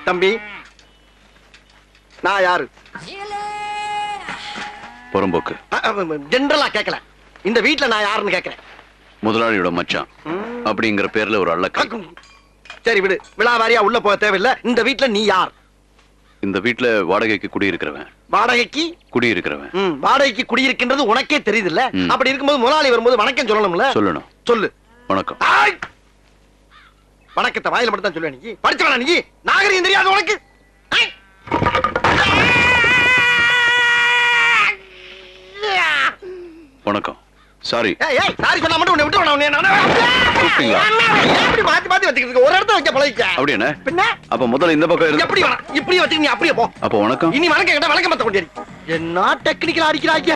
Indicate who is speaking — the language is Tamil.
Speaker 1: தம்பி, நான் யாரு?
Speaker 2: புறம்போக்கு.
Speaker 1: ஜெனரலா கேட்கல, இந்த வீட்டுல நான் யாருன்னு கேட்கிறேன்.
Speaker 2: முதலாளியோட மச்சான் அப்படிங்கிற பேர்ல ஒரு அள்ளக்கை.
Speaker 1: சரி விடு, விழாவாரியா உள்ள போக தேவையில்லை. இந்த வீட்டுல நீ யார்?
Speaker 2: இந்த வீட்டுல வாடகைக்கு குடியிருக்கிறவன்.
Speaker 1: வாடகைக்கு
Speaker 2: குடியிருக்கிறவன்.
Speaker 1: வாடகைக்கு குடியிருக்கின்றது உனக்கே தெரியுது இல்ல? அப்படி இருக்கும்போது முதலாளி வரும்போது வணக்கம் சொல்லணும்ல?
Speaker 2: சொல்லணும்.
Speaker 1: சொல்லு.
Speaker 2: வணக்கம்.
Speaker 1: வணக்கத்தை வாயில மட்டும் தான் சொல்லுவேன். நீ படிச்சவனா? நீ நாகரிகம் தெரியாது உனக்கு?
Speaker 2: வணக்கம். சாரி.
Speaker 1: சாரி சொன்னா மட்டும் உன்னை விட்டு எப்படி மாத்தி மாத்தி வச்சுக்கிட்டு ஒரு இடத்துல வைக்க பழகிக்க.
Speaker 2: அப்படி என்ன
Speaker 1: பின்ன?
Speaker 2: அப்ப முதல்ல இந்த பக்கம் இருந்து
Speaker 1: எப்படி இப்படி வச்சுக்க. நீ அப்படியே போ.
Speaker 2: அப்ப வணக்கம்.
Speaker 1: இனி வணக்கம் கேட்டா வணக்கம் மத்த கொண்டே. என்ன டெக்னிக்கலா அடிக்கிறாங்க.